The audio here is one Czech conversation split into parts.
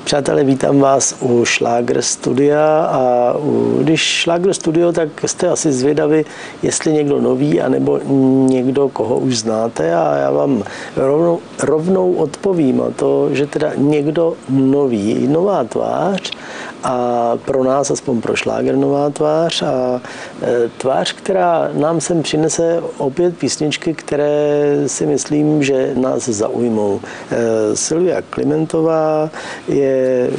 Přátelé, vítám vás u Šlágr Studia a když Šlágr Studio, tak jste asi zvědaví, jestli někdo nový, anebo někdo, koho už znáte, a já vám rovnou odpovím, a to, že teda někdo nový, nová tvář, a pro nás, aspoň pro Šlágr, nová tvář a tvář, která nám sem přinese opět písničky, které si myslím, že nás zaujmou. Sylvia Klimentová je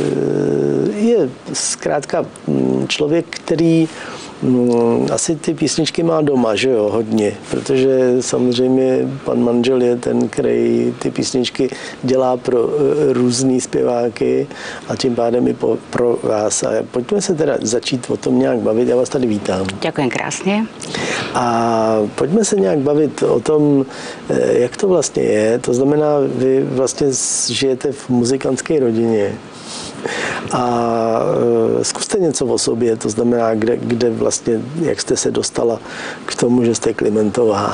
zkrátka člověk, který asi ty písničky má doma, že jo, hodně, protože samozřejmě pan manžel je ten, který ty písničky dělá pro různý zpěváky a tím pádem i pro vás. A pojďme se teda začít o tom nějak bavit, já vás tady vítám. Ďakujem krásně. A pojďme se nějak bavit o tom, jak to vlastně je. To znamená, vy vlastně žijete v muzikantské rodině. A zkuste něco o sobě, to znamená, kde vlastně, jak jste se dostala k tomu, že jste Klimentová.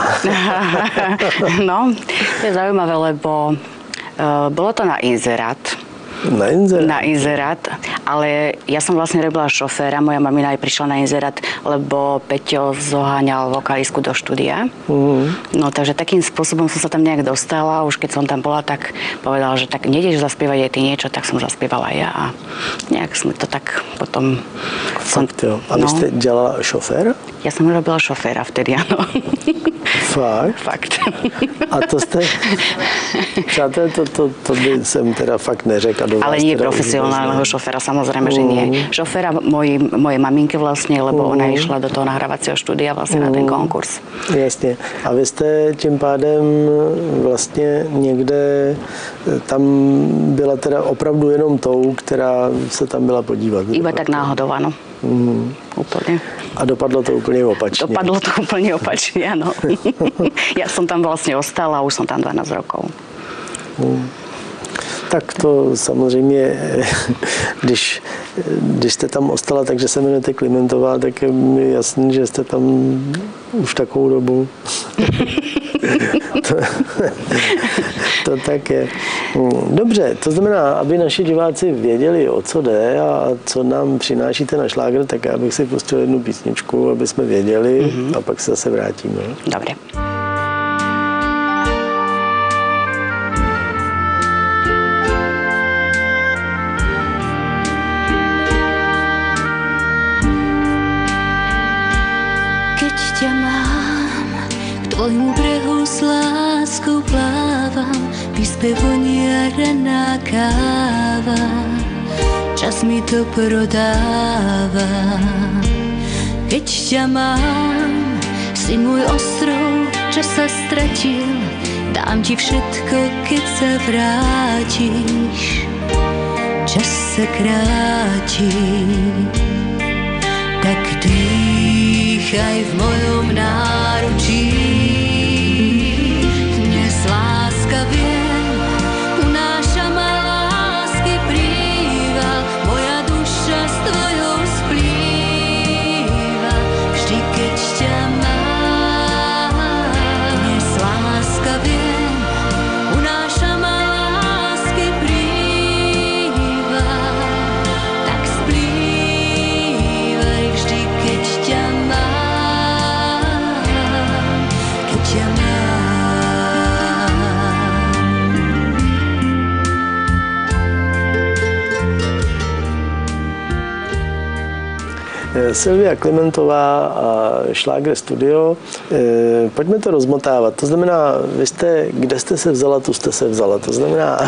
No, to je zaujímavé, lebo bolo to na inzerát. Na inzerát? Na inzerát, ale ja som vlastne robila šoféra, moja mamina aj prišla na inzerát, lebo Peťo zoháňal vokalistku do štúdia. No takže takým spôsobom som sa tam nejak dostala, už keď som tam bola, tak povedala, že tak nejdeš zaspievať aj ty niečo, tak som zaspievala ja a nejak sme to tak potom... Fakt jo. A vy ste dělala šoféra? Ja som robila šoféra vtedy, áno. Fakt? Fakt. A to jste... Přátelé, to by jsem teda fakt neřekl. Ale nie profesionálneho šoféra, samozrejme, že nie. Šoféra mojej maminke vlastne, lebo ona išla do toho nahrávacieho štúdia vlastne na ten konkurs. Jasně. A vy jste tím pádem vlastně někde tam byla teda opravdu jenom tou, která se tam byla podívat. Iba tak náhodou, áno. Úplne. A dopadlo to úplne opačne. Dopadlo to úplne opačne, áno. Ja som tam vlastne ostala a už som tam 12 rokov. Tak to samozřejmě, když jste tam ostala, takže se jmenujete Klimentová, tak je mi jasný, že jste tam už takovou dobu. To tak je. Dobře, to znamená, aby naši diváci věděli, o co jde a co nám přinášíte na Šlágr, tak já bych si pustil jednu písničku, aby jsme věděli, a pak se zase vrátíme. Dobre. Tvojmu brehu s láskou plávam, v izbe vonia raná káva, čas mi to prodáva. Keď ťa mám, si môj ostrov, čo sa stratil, dám ti všetko, keď sa vrátiš. Čas sa kráti, tak dýchaj v mojom náručí. Láska viem, unáša ma lásky príval, moja duša s tvojou splýva, vždy keď ťa mám. Dnes láska viem, unáša ma lásky príval, tak splývaj vždy keď ťa mám, keď ťa mám. Sylvia Klimentová a Šlágr Studio. Pojďme to rozmotávat. To znamená, kde jste se vzala, tu jste se vzala. To znamená,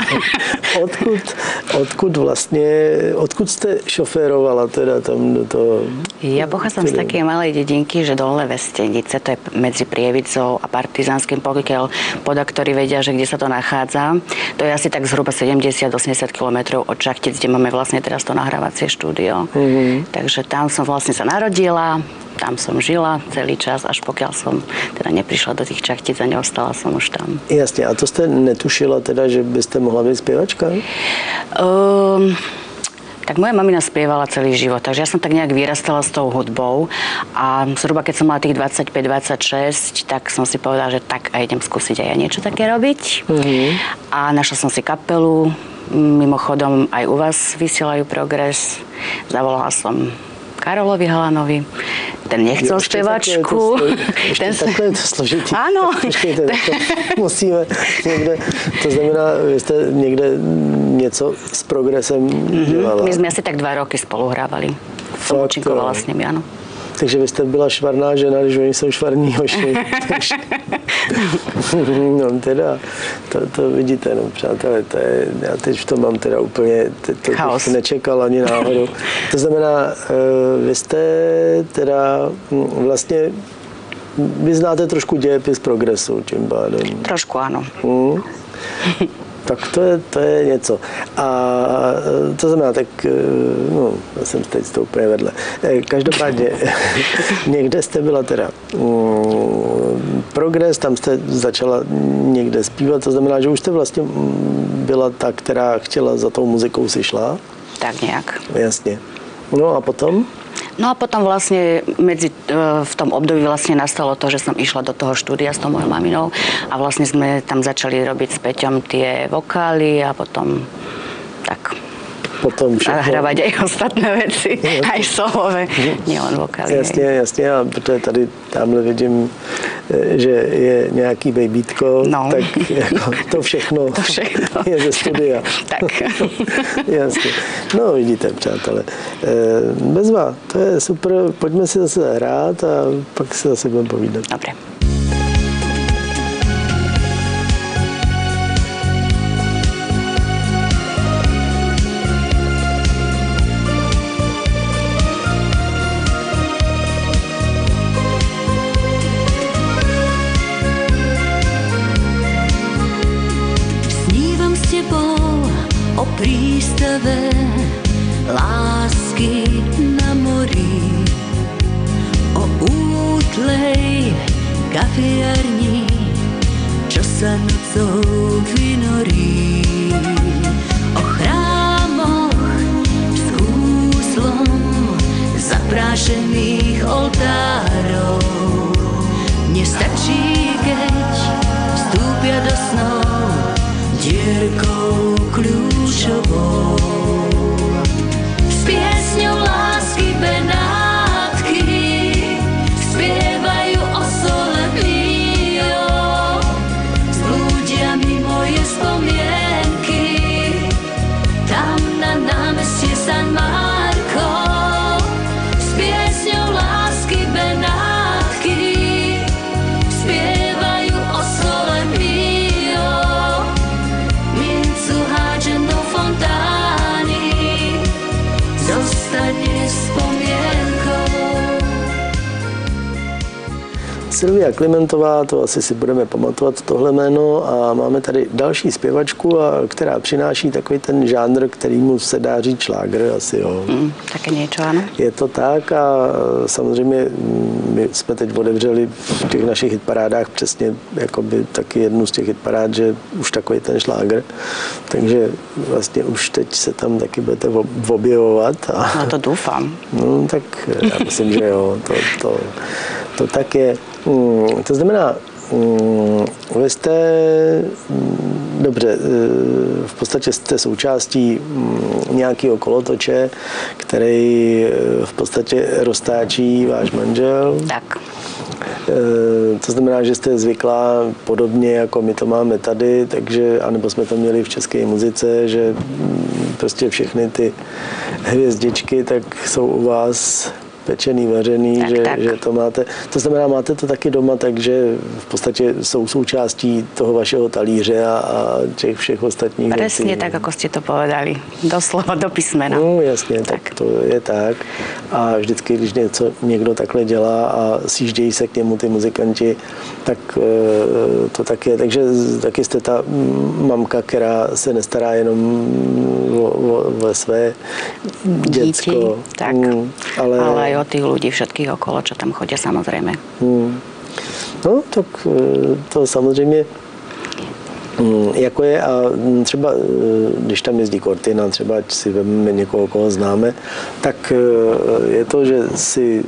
odkud jste šoférovala teda tam do toho? Ja pochádzam z takej malej dedinky, že Dolné Vestenice, to je medzi Prievicou a Partizánskym, pokiaľ podaktori vedia, že kde sa to nachádza. To je asi tak zhruba 70-80 kilometrov od Šachtic, kde máme vlastne teraz to nahrávacie štúdio. Takže tam som vlastne sa narodila, tam som žila celý čas, až pokiaľ som teda neprišla do tých Šachtic a neostala som už tam. Jasně, a to jste netušila teda, že byste mohla být zpěvačka? Tak moja mamina spievala celý život, takže ja som tak nejak vyrastala s tou hudbou a zhruba keď som mala tých 25-26, tak som si povedala, že tak a idem skúsiť aj ja niečo také robiť. A našla som si kapelu, Mimochodom aj u vás vysielajú Progres. Zavolala som Karolovi Halanovi. Ten nechcel zpěvačku. Takhle je to složitý. Ano. Počkejte, to musíme někde, to znamená, vy jste někde něco s Progresem dělala. My jsme asi tak 2 roky spolu hrávali. Som účinkovala s nimi, ano. Takže vy jste byla švarná žena, když oni jsou švarní hoši. No teda, to vidíte, no přátelé, já teď v tom mám teda úplně, to bych nečekal ani náhodou. To znamená, vy jste teda vlastně, vy znáte trošku dějepis Progresu, tím pádem. Trošku ano. Tak to je něco. A to znamená, tak, no, já jsem teď to úplně vedle. Každopádně, někde jste byla teda Progres, tam jste začala někde zpívat, to znamená, že už jste vlastně byla ta, která chtěla za tou muzikou si šla? Tak nějak. Jasně. No a potom? No a potom vlastne v tom období vlastne nastalo to, že som išla do toho štúdia s tou mojou maminou a vlastne sme tam začali robiť s Peťom tie vokály a potom tak nahrávať aj ostatné veci, aj solové, nielen vokály. Jasně, a protože tady tamhle vidím, že je nějaký bejbítko, no. Tak jako to všechno je ze studia. Tak. Jasně. No vidíte, přátelé. Bezva, to je super, pojďme si zase hrát a pak si zase budeme povídat. Dobře. Prístave lásky na mori, o útlej kafiarni, čo sa nocou vynorí, o chrámoch s úslom zaprášených oltárov. Mne stačí, keď vstúpia do snov dierkou kľúčovou. S piesňou lásky Benátky spievajú o sole mio. Zblúdia mi moje spomienky tam na námestie San Marco. S piesňou lásky Benátky spievajú o sole mio. Mincu hádžem do fontány, zostane vzpomínkou. Silvia Klimentová, to asi si budeme pamatovat tohle jméno, a máme tady další zpěvačku, která přináší takový ten žánr, kterýmu se dá říct šlágr, asi jo. Také něco, ano. Je to tak a samozřejmě my jsme teď otevřeli v těch našich hitparádách přesně jakoby taky jednu z těch hitparád, že už takový ten šlágr, takže vlastně už teď se tam taky budete objevovat. No to doufám. No tak já myslím, že jo, to tak je. To znamená, vy jste, dobře, v podstatě jste součástí nějakého kolotoče, který v podstatě roztáčí váš manžel. Tak. To znamená, že jste zvyklá podobně, jako my to máme tady, takže, anebo jsme to měli v české muzice, že prostě všechny ty hvězdičky tak jsou u vás pečený, vařený, tak. Že to máte. To znamená, máte to taky doma, takže v podstatě jsou součástí toho vašeho talíře a těch všech ostatních věcí. Presne tak, ako ste to povedali. Doslova do písmena. No jasně, tak to je tak. A vždycky, když někdo takhle dělá a sjíždějí se k němu ty muzikanti, tak to tak je. Takže taky jste ta mamka, která se nestará jenom o své děcko. Tak, ale aj o tých ľudí všetkých okolo, čo tam chodia, samozrejme. No, tak to samozřejmě jako je, a třeba když tam jezdí Cortina, třeba ať si vezmeme někoho, koho známe, tak je to, že si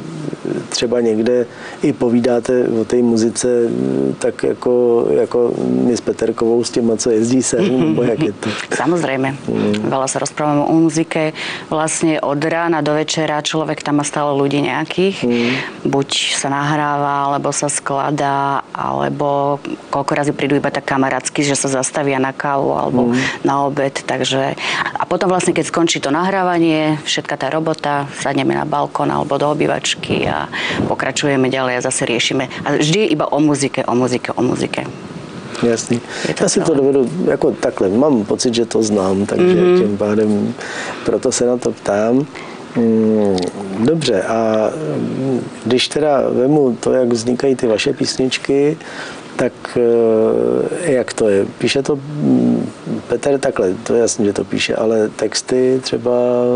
třeba někde i povídáte o té muzice tak jako my s Peterkovou s těma, co jezdí sem, nebo jak je to? Samozrejme. Veľa sa rozprávame o muzike. Vlastne od rána do večera človek tam má stále ľudí nejakých. Buď sa nahráva, alebo sa skladá, alebo koľko razy prídu iba tak kamarátsky, že sa zastavia na kávu alebo na obed. Takže a potom vlastne, keď skončí to nahrávanie, všetka tá robota, sadneme na balkón alebo do obývačky a pokračujeme ďalej a zase riešime. A vždy iba o muzike. Jasný. Já si to dovedu jako takhle. Mám pocit, že to znám, takže tím pádem proto se na to ptám. Dobře, a když teda vemu to, jak vznikají ty vaše písničky, tak jak to je? Píše to Petr takhle, to je jasný, že to píše, ale texty třeba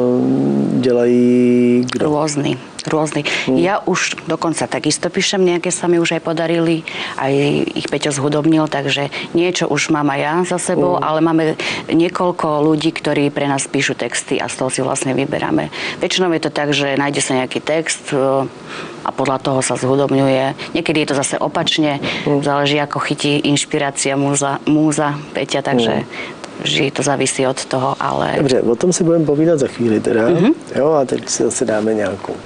dělají kdo? Rôzny. Ja už dokonca takisto píšem, nejaké sa mi už aj podarili, aj ich Peťo zhudobnil, takže niečo už mám aj ja za sebou, ale máme niekoľko ľudí, ktorí pre nás píšu texty a z toho si vlastne vyberáme. Väčšinou je to tak, že nájde sa nejaký text a podľa toho sa zhudobňuje. Niekedy je to zase opačne, záleží ako chytí inšpirácia múza Peťa, takže vždy to závisí od toho, ale... Dobře, o tom si budeme povídat za chvíli teda. Jo, a teď si zase dáme nějakou.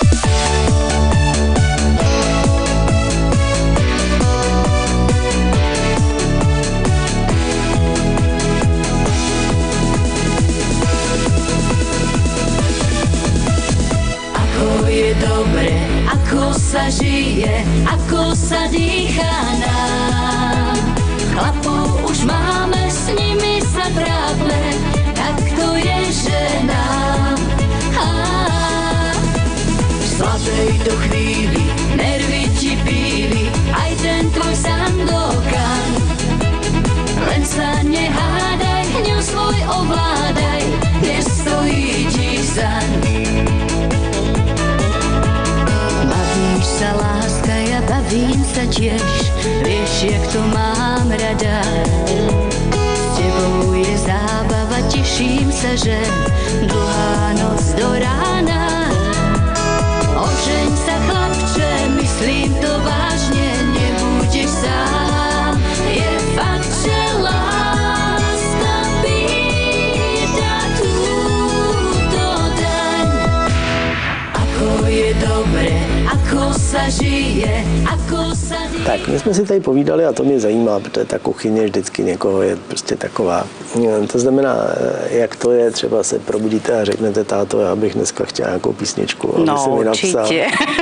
Ako sa žije, ako sa dýchá nám. Chlapov už máme, s nimi sa trápme, tak to je, že nám. V sladej to chvíli, nervy ti píli, aj ten tvoj Sandokan. Len sa nehádaj, hňu svoj ovládaj, nestojí ti zaň. Bavím sa, láska, ja bavím sa tiež, vieš, jak to mám rada. S tebou je zábava, teším sa, že dlhá noc do rána. Ožeň sa, chlapče, myslím to vážne, nebudeš sám. Je fakt, že láska pýta túto daň. Ako je dobre, ako sa žije, ako sa žije. Tak, my jsme si tady povídali a to mě zajímá, protože ta kuchyně vždycky někoho je prostě taková. To znamená, jak to je, třeba se probudíte a řeknete, táto, já bych dneska chtěla nějakou písničku. No, určite.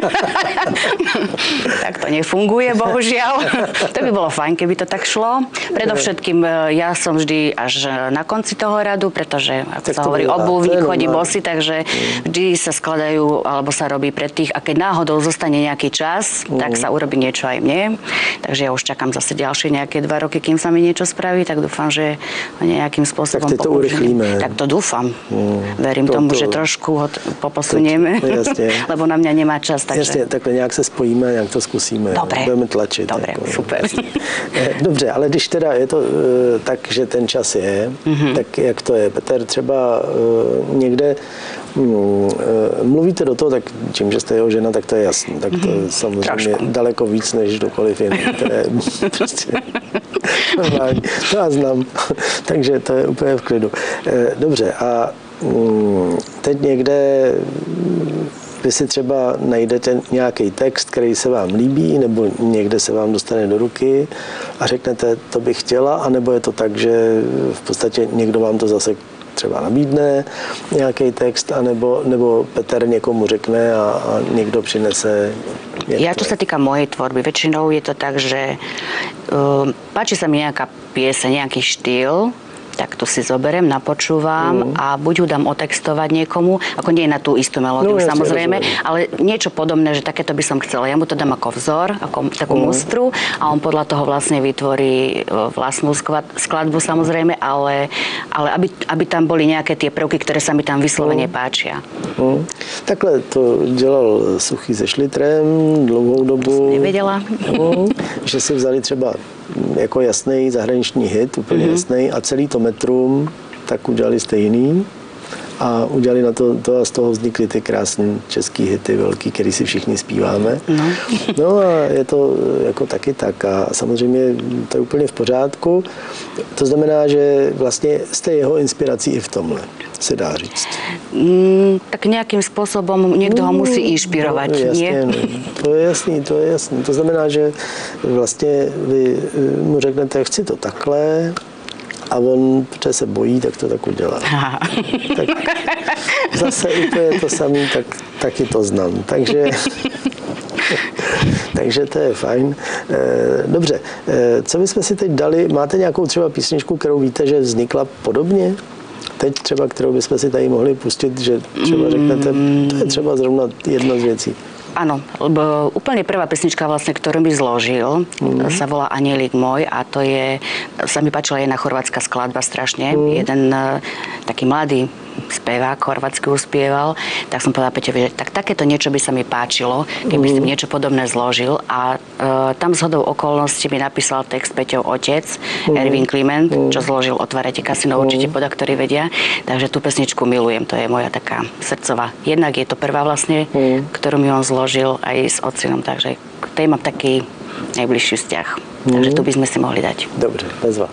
Tak to nefunguje, bohužiaľ. To by bolo fajn, keby to tak šlo. Predovšetkým ja som vždy až na konci toho radu, pretože, ako sa hovorí, obuvník chodí bosy, takže vždy sa skladajú, alebo sa robí pre tých, a keď náhodou zostane nejaký čas, tak sa urobí niečo aj mne. Takže ja už čakám zase ďalšie nejaké 2 roky, kým sa mi niečo spraví, tak dúfam, že nejakým spôsobom tak to urychlíme. Tak to dúfam. Verím tomu, že trošku ho poposunieme, lebo na mňa nemá čas. Takže... Jasně, takhle nějak se spojíme, nějak to zkusíme. Dobre. Budeme tlačit. Dobre, jako, super. Dobře, ale když teda je to tak, že ten čas je, tak jak to je? Petr třeba někde mluvíte do toho, tak tím, že jste jeho žena, tak to je jasné. Tak to je samozřejmě daleko víc, než kdokoliv jiný, které prostě normální. To já znám. Takže to je úplně v klidu. Dobře, a teď někde vy si třeba najdete nějaký text, který se vám líbí, nebo někde se vám dostane do ruky a řeknete, to bych chtěla, anebo je to tak, že v podstatě někdo vám to zase třeba nabídne, nějaký text, nebo Petr někomu řekne a někdo přinese. Ja, čo sa týka mojej tvorby, väčšinou je to tak, že páči sa mi nejaká pieseň, nejaký štýl, tak to si zoberiem, napočúvam a buď ho dám otextovať niekomu, ako nie na tú istú melódiu, samozrejme, ale niečo podobné, že takéto by som chcela. Ja mu to dám ako vzor, ako takú mustru a on podľa toho vlastne vytvorí vlastnú skladbu, samozrejme, ale aby tam boli nejaké tie prvky, ktoré sa mi tam vyslovene páčia. Takhle to dělal Suchý se Šlitrem dlouhou dobu. To som nevedela. Že si vzali třeba jako jasný zahraniční hit, úplně jasný, a celý to metrum tak udělali stejný. a udělali na to a z toho vznikly ty krásné český hity velký, který si všichni zpíváme. No a je to jako taky tak a samozřejmě to je úplně v pořádku. To znamená, že vlastně jste jeho inspirací i v tomhle, se dá říct. Tak nějakým způsobem někdo ho musí inspirovat, no, jasně, nie? No, to je jasný. To znamená, že vlastně vy mu řeknete, chci to takhle, a on, protože se bojí, tak to tak udělá. Tak zase úplně to samé, tak taky to znám. Takže to je fajn. Dobře, co bychom si teď dali? Máte nějakou třeba písničku, kterou víte, že vznikla podobně? Teď třeba, kterou bychom si tady mohli pustit, že třeba řeknete, to je třeba zrovna jedna z věcí. Áno, lebo úplne prvá pesnička vlastne, ktorú mi zložil, sa volá Anielik môj a to je, sa mi páčila jedna chorvátska skladba strašne. Jeden taký mladý spevák chorvátsky uspieval, tak som povedala Peťovi, že tak takéto niečo by sa mi páčilo, keby si niečo podobné zložil a tam zhodou okolností mi napísal text Peťov otec, Erwin Kliment, čo zložil Otvárajte kasino, určite podaktori vedia, takže tú pesničku milujem, to je moja taká srdcová. Jednak je to prvá vlastne, ktorú mi on zložil aj s ocinom, takže k tej mám taký najbližší vzťah. Takže tu by sme si mohli dať. Dobře, bezva.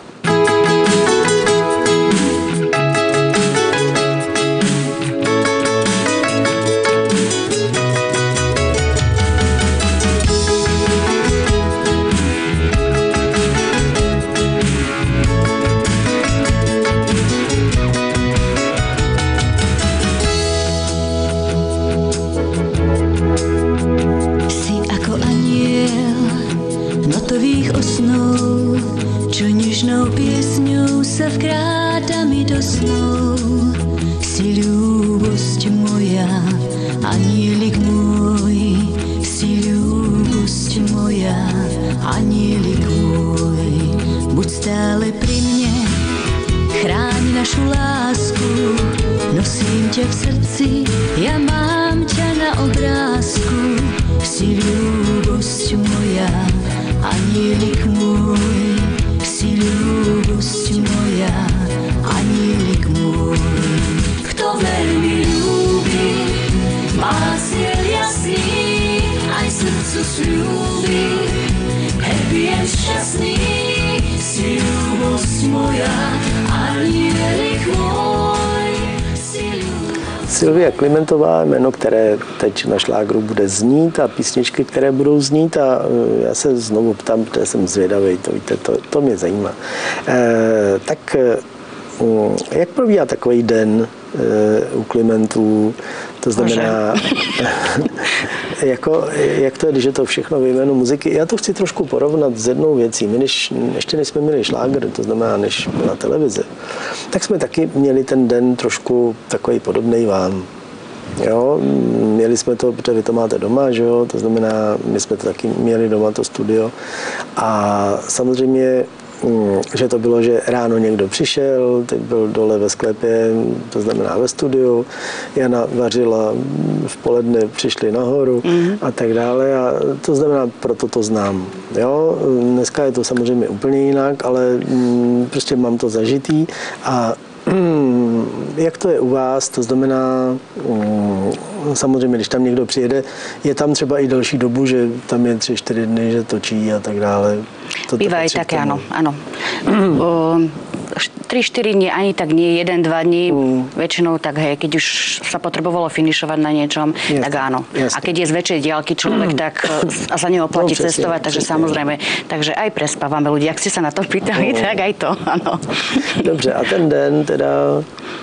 Sylvia Klimentová, jméno, které teď na šlágru bude znít a písničky, které budou znít a já se znovu ptám, protože jsem zvědavý, to víte, to mě zajímá. Tak jak probíhá takový den u Klimentů? To znamená, jak to je, když je to všechno ve jménu muziky. Já to chci trošku porovnat s jednou věcí. My ještě než jsme měli šláger, to znamená, než byla televize, tak jsme taky měli ten den trošku takový podobný vám. Jo, měli jsme to, protože vy to máte doma, že jo, to znamená, my jsme to taky měli doma, to studio. A samozřejmě že to bylo, že ráno někdo přišel, teď byl dole ve sklepě, to znamená ve studiu, Jana vařila, v poledne přišli nahoru a tak dále a to znamená, proto to znám. Jo? Dneska je to samozřejmě úplně jinak, ale prostě mám to zažitý a jak to je u vás, to znamená, samozřejmě, když tam někdo přijede, je tam třeba i delší dobu, že tam je 3-4 dny, že točí a tak dále. Býva aj také, áno. 3-4 dní, ani tak nie, 1-2 dní, väčšinou tak, hej, keď už sa potrebovalo finišovať na niečom, jasne, tak áno. Jasne. A keď je z väčšej diaľky človek, tak a za neho platí cestovať, takže samozrejme, takže aj prespávame ľudí. Ak ste sa na to pýtali, tak aj to, áno. Dobře, a ten den teda,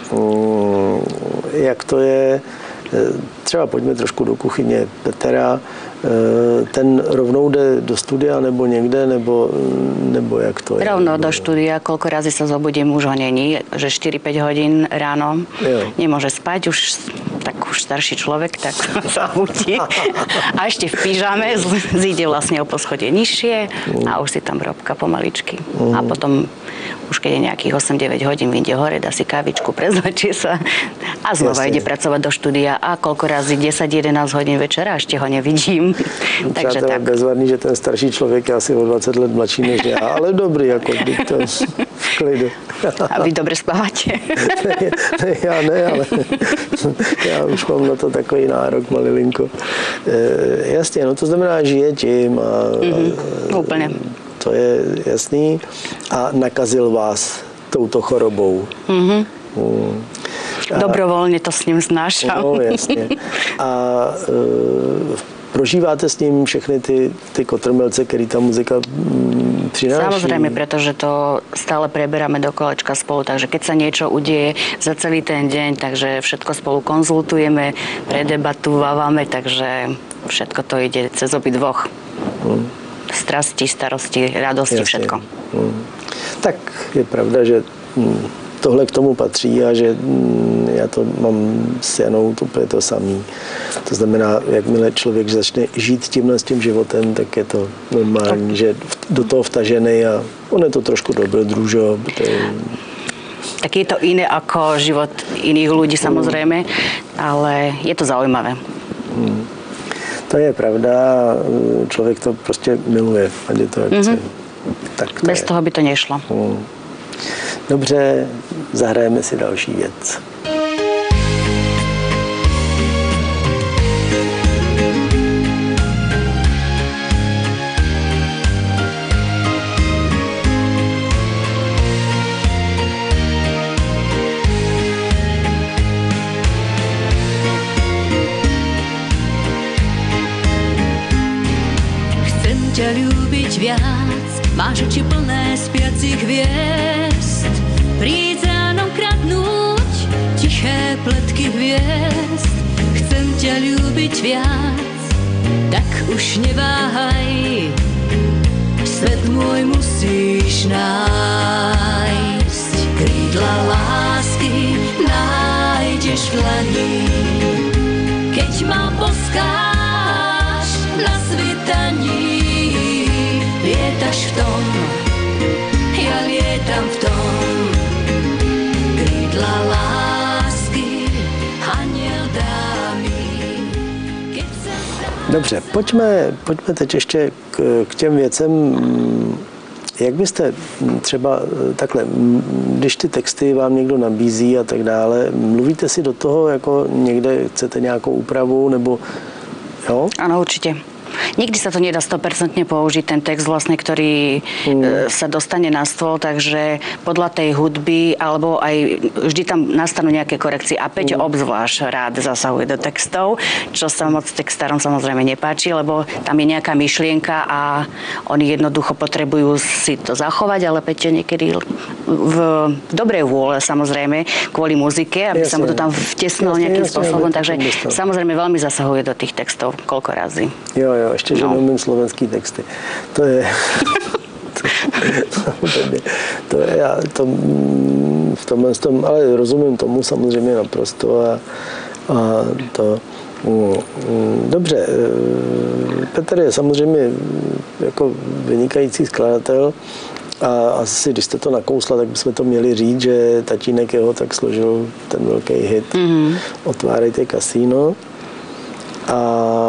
jak to je, třeba pojďme trošku do kuchyně Petra, ten rovnou jde do studia nebo někde, nebo jak to je? Rovno do studia, koľko razy sa zobudím, už ho není, že 4-5 hodín ráno, nemôže spať, už starší človek, tak sa budí. A ešte v pyžame zíde vlastne o poschodie nižšie a už si tam robka pomaličky. A potom už keď je nejakých 8-9 hodín, vyjde hore, dá si kávičku, prezlečie sa a znova ide pracovať do štúdia a koľko razy 10-11 hodín večera ešte ho nevidím. Takže tak. Bezvadný, že ten starší člověk je asi o 20 let mladší než já, ale dobrý, jako to v klidu. A vy dobre spávate? Já ne, ale já už mám na to takový nárok, malilinko. Jasně, no to znamená, žije tím a Úplně. to je jasný. A nakazil vás touto chorobou. Dobrovoľne to s ním znášam. No, jasně. A prožíváte s ním všechny ty kotrmelce, který ta muzika přináší? Samozrejme, pretože to stále preberáme do kolečka spolu, takže keď sa niečo udieje za celý ten deň, takže všetko spolu konzultujeme, predebatúvame, takže všetko to ide cez obidvoch. Strasti, starosti, radosti, všetko. Tak je pravda, že tohle k tomu patří a že já to mám s Janou úplně to samý. To znamená, jakmile člověk začne žít tímhle s tím životem, tak je to normální, že do toho vtažený a on je to trošku dobrodružo. Tak je to iné ako život iných ľudí, samozrejme, ale je to zaujímavé. To je pravda, člověk to prostě miluje, ať je to akce. Tak to Bez je. toho by to nešlo. Dobře, zahrajeme si další věc. Chcem ťa ľúbiť viac, máš oči plné spiacich hviezd. Príď za mnou kradnúť tiché pletky hviezd. Chcem ťa ľúbiť viac, tak už neváhaj. Svet môj musíš nájsť. Krídla lásky nájdeš v dlani. Keď ma poskáš na svitaní, lietaš v tom, ja lietam v tom. Krídla lásky, aniel dá mi. Keď sa Dobře, pojďme teď ještě k těm věcem. Jak byste třeba takhle, když ty texty vám někdo nabízí a tak dále, mluvíte si do toho, jako někde chcete nějakou úpravu, nebo jo? Áno, určite. Nikdy sa to nedá 100% použiť, ten text vlastne, ktorý sa dostane na stôl, takže podľa tej hudby, alebo aj vždy tam nastanú nejaké korekcie. A Peťo obzvlášť rád zasahuje do textov, čo sa moc textárom samozrejme nepáči, lebo tam je nejaká myšlienka a oni jednoducho potrebujú si to zachovať, ale Peťo niekedy v dobrej vôle samozrejme, kvôli muzike, aby sa mu to tam vtesnalo nejakým spôsobom, takže samozrejme veľmi zasahuje do tých textov, koľko razy. Jo, ještě, že neumím slovenský texty. To je... v tomhle tom, ale rozumím tomu samozřejmě naprosto a to... Dobře, Petr je samozřejmě jako vynikající skladatel a asi, když jste to nakousla, tak bychom to měli říct, že tatínek jeho tak složil ten velký hit Otvárejte kasíno a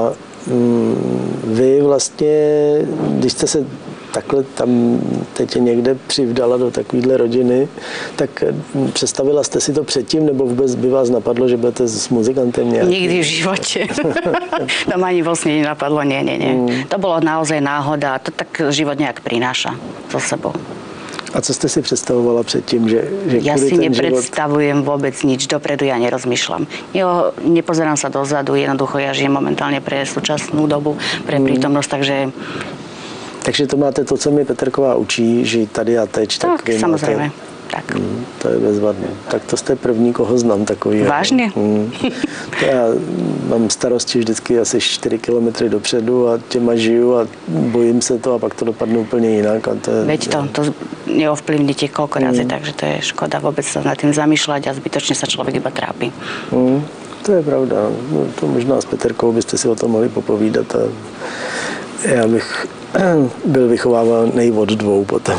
vy vlastně, když jste se takhle tam teď někde přivdala do takovéhle rodiny, tak představila jste si to předtím, nebo vůbec by vás napadlo, že budete s muzikantem nějaký? Nikdy v živote. To ma ani vlastne nenapadlo, nie. To bolo naozaj náhoda, to tak život nejak prináša so sebou. A co jste si představovala předtím, že Ja kvůli si ten nepredstavujem vôbec nič dopredu, ja nerozmýšľam. Nepozerám sa dozadu, jednoducho ja žijem momentálne pre súčasnú dobu, pre prítomnosť, Takže to máte to, co mi Petrková učí, že tady a teď. tak vy samozrejme. Máte, Tak. to je bezvadné. Tak to jste první, koho znám takový. Vážně? Já mám starosti vždycky asi 4 kilometry dopředu a těma žiju a bojím se to a pak to dopadne úplně jinak. A to je, Veď to neovplyvníte koľko razy, takže to je škoda vôbec sa nad tým zamýšľať a zbytočne sa človek iba trápi. To je pravda. No, to možná s Petrkou byste si o tom mohli popovídat a já bych byl vychovávaný od 2 potom.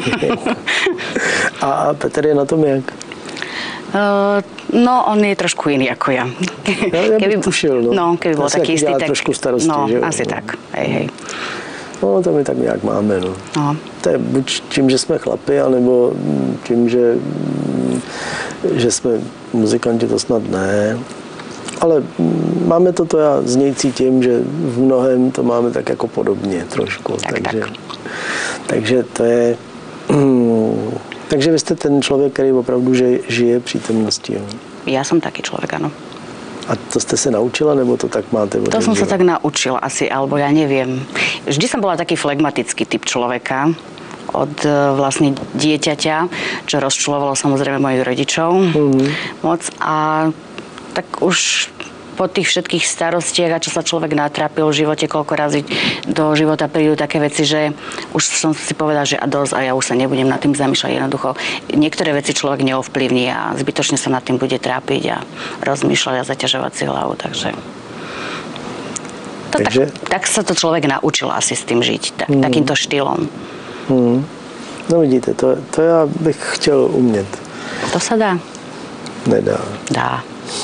A Petr je na tom jak? No, on je trošku iný ako ja. Ja bych tušil, no. No, keby bol Asi taký istý, tak... trošku starosti, no, že jo? asi tak. Hej. No, to my tak nějak máme, no. To je buď tím, že jsme chlapi, anebo tím, že jsme muzikanti, to snad ne. Ale máme to já z něj cítím, že v mnohem to máme tak jako podobně trošku. Takže to je... Takže vy jste ten člověk, který opravdu žije přítomností. Jo? Ja som taký človek, áno. A to ste sa naučila, nebo to tak máte? To som sa tak naučila asi, alebo ja neviem. Vždy som bola taký flegmatický typ človeka od vlastne dieťaťa, čo rozčulovalo samozrejme mojich rodičov moc. A tak už po tých všetkých starostiach a čo sa človek natrápil v živote, koľko razy do života prídu také veci, že už som si povedala, že a dosť a ja už sa nebudem nad tým zamýšľať. Jednoducho niektoré veci človek neovplyvní a zbytočne sa nad tým bude trápiť a rozmýšľať a zaťažovať si hlavu, takže... Tak sa to človek naučil asi s tým žiť, takýmto štýlom. No vidíte, to já bych chtěl umět. To sa dá? Nedá. Dá.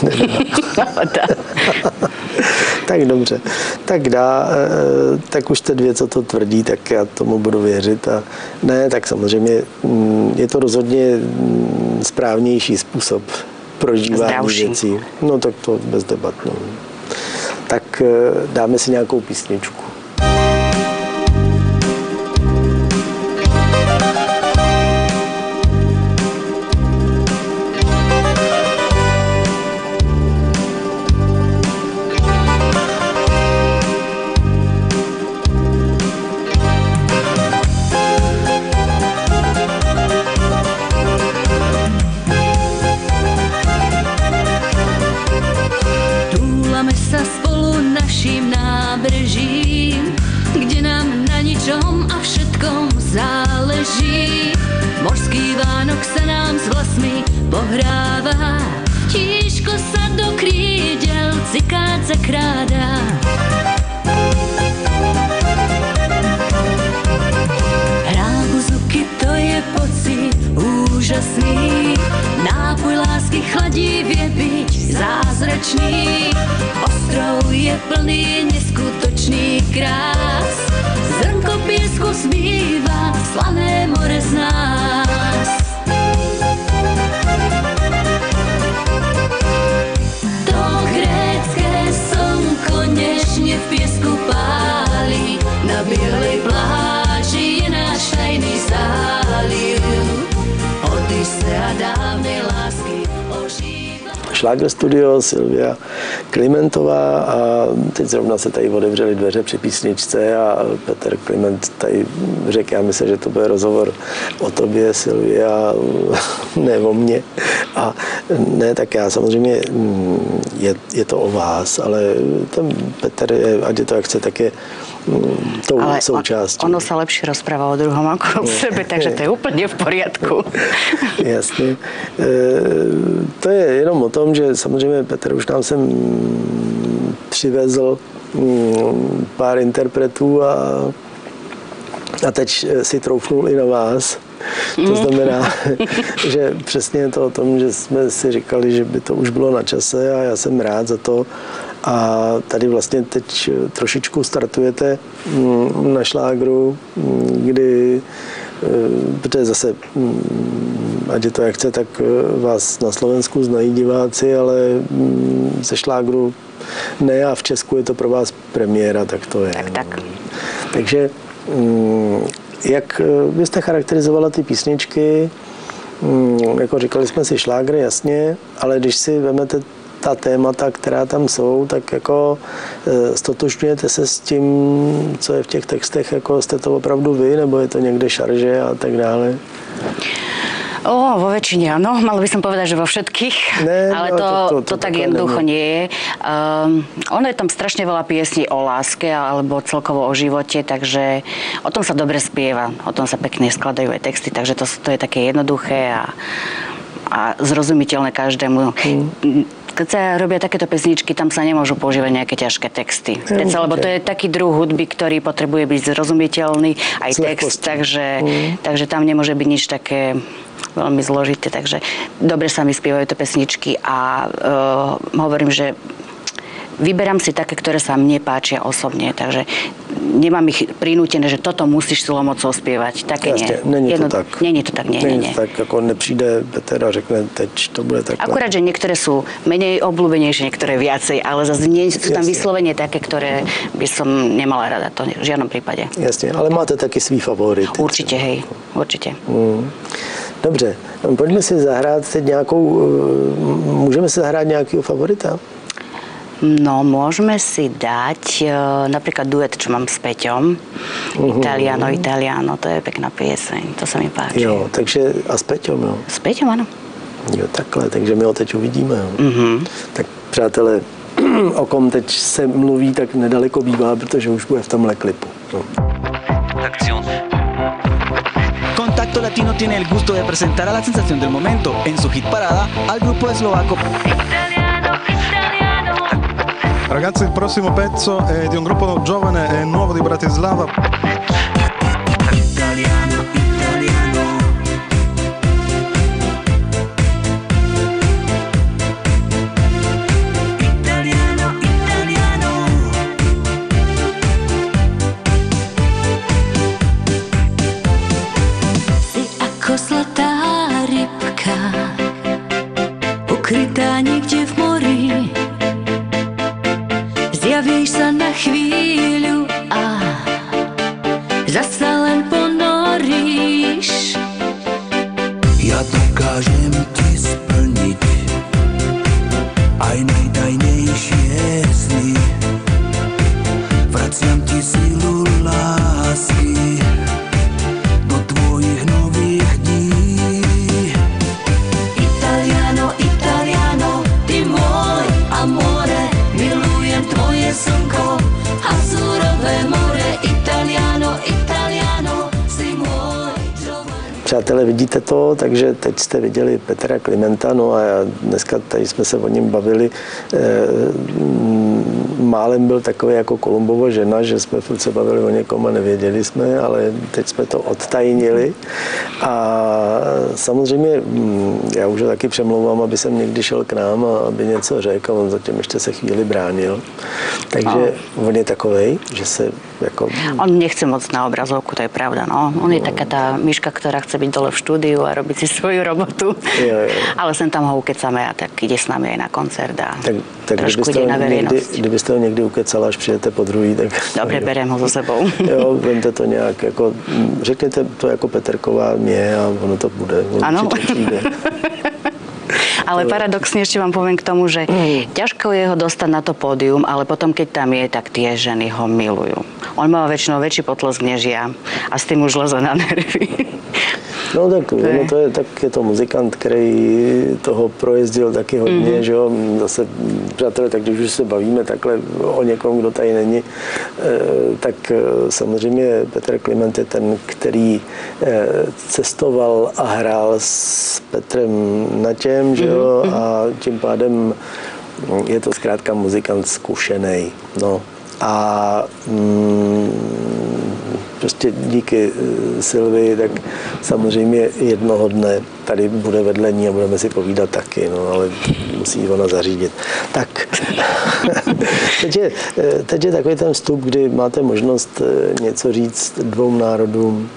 Tak dobře, tak dá, tak už jste dvě, co to tvrdí, tak já tomu budu věřit a ne, tak samozřejmě je to rozhodně správnější způsob prožívání věcí. No tak to bez debat. No. Tak dáme si nějakou písničku. Pohrává, tížko sa do krídel cikát zakrádá. Hrá buzuky, to je pocit úžasný, nápoj lásky chladí vie byť zázračný. Ostrov je plný neskutočný krás, zrnko piesku zmýva slané more z nás. V piesku pálí, na bielej pláži je náš tajný záliv. Odysea dávnej lásky ožíva. Schlager Studio, Silvia Klimentová a teď zrovna se tady otevřely dveře při písničce a Petr Kliment tady řekl, já myslím, že to bude rozhovor o tobě, Silvia, ne o mně. A ne, tak já samozřejmě, je to o vás, ale ten Petr, ať je to jak chce, tak je tou součástí. Ono sa lepšie rozpráva o druhom ako o sebe, takže to je úplne v poriadku. Jasně. To je jenom o tom, že samozřejmě Petr už nám sem přivezl pár interpretů a teď si troufnul i na vás. To znamená, že přesně je to o tom, že jsme si říkali, že by to už bylo na čase a já jsem rád za to. A tady vlastně teď trošičku startujete na šlágru, kdy, protože zase, ať je to jak chce, tak vás na Slovensku znají diváci, ale ze šlágru ne a v Česku je to pro vás premiéra, tak to je. Tak. Takže jak byste charakterizovala ty písničky, jako říkali jsme si šlágry, jasně, ale když si vemete ta témata, která tam jsou, tak jako stotožňujete se s tím, co je v těch textech, jako jste to opravdu vy, nebo je to někde šarže a tak dále? Vo väčšine áno, malo by som povedať, že vo všetkých, ale to tak jednoducho nie je. Ono je tam strašne veľa piesní o láske alebo celkovo o živote, takže o tom sa dobre spieva, o tom sa pekne skladajú aj texty, takže to je také jednoduché a zrozumiteľné každému. Keď sa robia takéto pesničky, tam sa nemôžu používať nejaké ťažké texty. Predsa, lebo to je taký druh hudby, ktorý potrebuje byť zrozumiteľný, aj text, takže tam nemôže byť nič také veľmi zložité. Takže dobre sa mi spievajú to pesničky a hovorím, že vyberám si také, ktoré sa mne páčia osobne, takže nemám ich prinútené, že toto musíš silou mocou spievať. Také Jasně, nie. není to tak. Není to tak, nie. To tak, jako nepřijde Petr a řekne, teď to bude takhle. Akurát, že niektoré sú menej obľúbenejšie, niektoré viacej, ale zase nie sú tam vyslovene také, ktoré by som nemala rada, to v žiadnom prípade. Jasně, ale máte taky svý favority. Určite, hej, určite. Dobře, pojďme si zahrát teď můžeme si zahrát nějakého favorita? No, môžeme si dať napríklad duet, čo mám s Peťom. Italiano, Italiano, to je pekná pieseň, to sa mi páči. Jo, takže a s Peťom, jo? S Peťom, áno. Jo, takhle, takže my ho teď uvidíme. Jo. Tak přátelé, o kom teď se mluví, tak nedaleko bývá, protože už bude v tomhle klipu. No. Contacto Latino tiene el gusto de presentar a la sensación del momento en su hit parada al grupo eslovaco. Ragazzi, il prossimo pezzo è di un gruppo giovane e nuovo di Bratislava. Italiano, italiano. Italiano, italiano. Si ako zlatá rybka, ukrytá niekde v mori. Zjavíš sa na chvíľu a zasa len ponoríš. Ja dokážem ti splniť aj najtajnejšie sny. Vraciam ti silu lásky do tvojich nových dní. Italiano, Italiano, ty môj amore, milujem tvoje slnko, azurové more. Italiano, Italiano, si môj giovane. Přátelé, vidíte to, takže teď jste viděli Petra Klimenta, no a dneska tady jsme se o něm bavili. Málem byl takový jako Kolumbova žena, že jsme furt se bavili o někom a nevěděli jsme, ale teď jsme to odtajnili. A samozřejmě já už ho taky přemlouvám, aby jsem někdy šel k nám a aby něco řekl, a on zatím ještě se chvíli bránil. Takže on je takovej, že se jako... On nechce moc na obrazovku, to je pravda, no. On je taká tá myška, ktorá chce byť dole v štúdiu a robiť si svoju robotu. Jo. Ale sem tam ho ukecame a tak ide s nami aj na koncert a Tak trošku ide na verejnosť. kdybyste ho někdy ukecala, až přijete po druhý, tak... Dobre, beriem ho so sebou. Jo, vemte to nějak, jako, řekněte to jako Peterková mě a ono to bude. Áno. Přijde. Ale paradoxne ešte vám poviem k tomu, že ťažko je ho dostať na to pódium, ale potom, keď tam je, tak tie ženy ho milujú. On má väčšinou väčší potlesk než ja a s tým už leze na nervy. No tak, tak je to muzikant, který toho projezdil taky hodně, že jo. Zase, přátelé, tak když už se bavíme takhle o někom, kdo tady není, tak samozřejmě Petr Kliment je ten, který cestoval a hrál s Petrem Natěm, že jo, a tím pádem je to zkrátka muzikant zkušenej, no. A prostě díky Sylvii, tak samozřejmě jednoho dne tady bude vedle ní a budeme si povídat taky, no, ale musí ona zařídit. Tak, teď je takový ten vstup, kdy máte možnost něco říct dvou národům,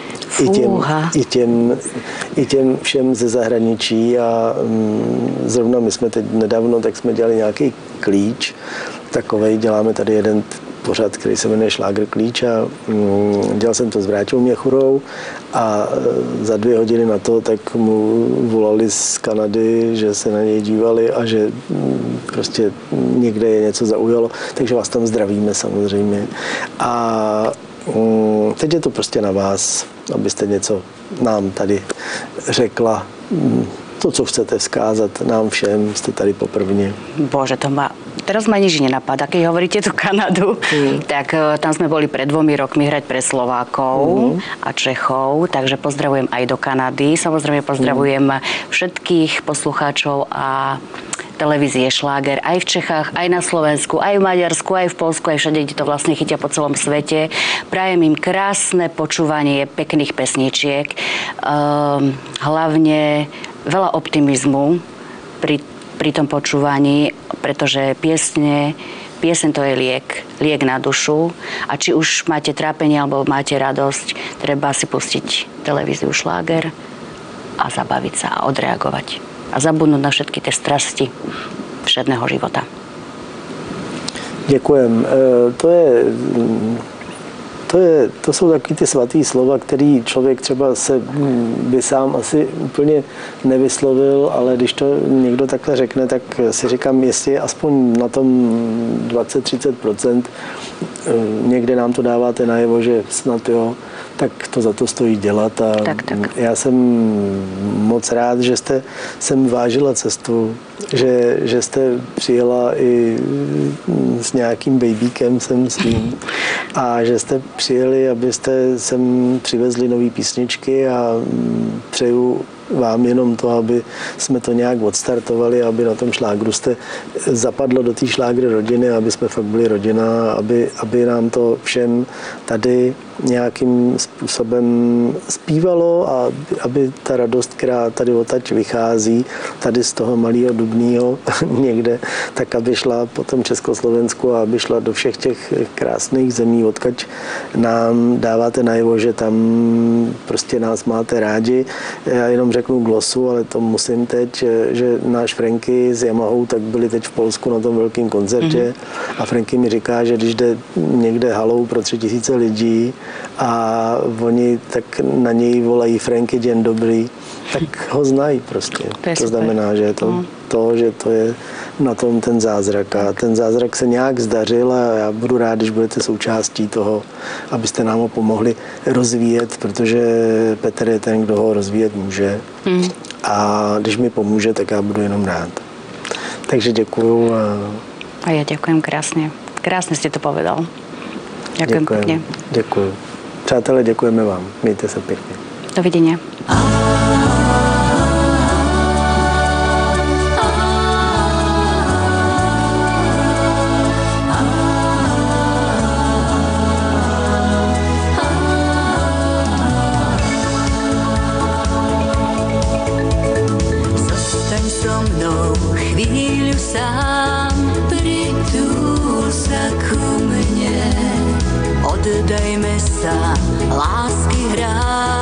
i těm všem ze zahraničí a zrovna my jsme teď nedávno, tak jsme dělali nějaký klíč, takovej, děláme tady jeden pořad, který se jmenuje Šlágr klíč a dělal jsem to s Vráťou Měchurou a za 2 hodiny na to tak mu volali z Kanady, že se na něj dívali a že prostě někde je něco zaujalo, takže vás tam zdravíme samozřejmě. A teď je to prostě na vás, abyste něco nám tady řekla, to, co chcete vzkázat nám všem, jste tady poprvně. Bože, teraz ma nič nenapadá. Keď hovoríte tú Kanadu, tak tam sme boli pred 2 rokmi hrať pre Slovákov a Čechov, takže pozdravujem aj do Kanady. Samozrejme pozdravujem všetkých poslucháčov a televízie Šláger aj v Čechách, aj na Slovensku, aj v Maďarsku, aj v Poľsku, aj všade, kde to vlastne chytia po celom svete. Prajem im krásne počúvanie pekných pesničiek, hlavne veľa optimizmu pri tom počúvaní. pretože Pieseň to je liek na dušu a či už máte trápenie alebo máte radosť, treba si pustiť televíziu Šláger a zabaviť sa a odreagovať a zabudnúť na všetky tie strasti všedného života. Děkujem. To jsou taky ty svatý slova, který člověk třeba by sám asi úplně nevyslovil, ale když to někdo takhle řekne, tak si říkám, jestli je aspoň na tom 20-30%, někde nám to dáváte najevo, že snad jo, tak to za to stojí dělat. A tak. Já jsem moc rád, že jste sem vážila cestu, že jste přijela i s nějakým babíkem sem svým a že jste přijeli, abyste sem přivezli nové písničky a přeju vám jenom to, aby jsme to nějak odstartovali, aby na tom šlágru jste zapadlo do té šlágry rodiny, aby jsme fakt byli rodina, aby nám to všem tady nějakým způsobem zpívalo a aby ta radost, která tady odtaď vychází, tady z toho malého Dubního někde, tak aby šla po tom Československu a aby šla do všech těch krásných zemí, odkud nám dáváte najevo, že tam prostě nás máte rádi. Já jenom řeknu glosu, ale to musím teď, že náš Franky s Yamahou tak byli teď v Polsku na tom velkém koncertě a Franky mi říká, že když jde někde halou pro 3000 lidí a oni tak na něj volají Franky, den dobrý, tak ho znají prostě. To znamená, že je to, že to je na tom ten zázrak. A ten zázrak se nějak zdařil a já budu rád, když budete součástí toho, abyste nám ho pomohli rozvíjet, protože Petr je ten, kdo ho rozvíjet může. A když mi pomůže, tak já budu jenom rád. Takže děkuju. A ja ďakujem krásne. Krásne ste to povedal. Ďakujem pekne. Děkuju. Přátelé, děkujeme vám. Mějte se pěkně. Dovidenia. Zostaň so mnou chvíľu sám, pritúľ sa ku mne, oddajme sa lásky hrám.